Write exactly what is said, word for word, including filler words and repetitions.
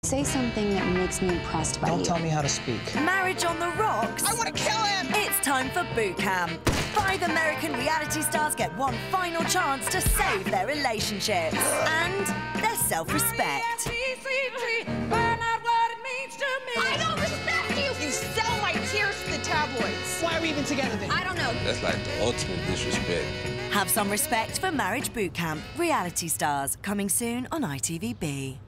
Say something that makes me impressed by you. Don't tell me how to speak. Marriage on the rocks? I want to kill him! It's time for Bootcamp. Five American reality stars get one final chance to save their relationships and their self-respect. I don't respect you! You sell my tears to the tabloids. Why are we even together then? I don't know. That's like the ultimate disrespect. Have some respect for Marriage Bootcamp. Reality stars, coming soon on I T V B.